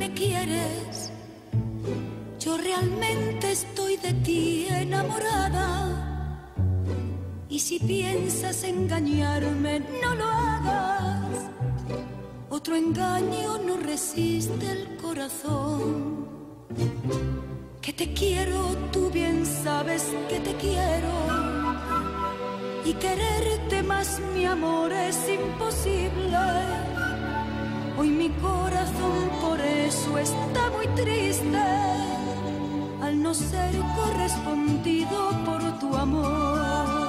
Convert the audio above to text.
me quieres. Yo realmente estoy de ti enamorada. Y si piensas engañarme, no lo hagas. Otro engaño no resiste el corazón. Que te quiero, tú bien sabes que te quiero. Y quererte más, mi amor, es imposible. Hoy mi corazón por eso está muy triste, al no ser correspondido por tu amor.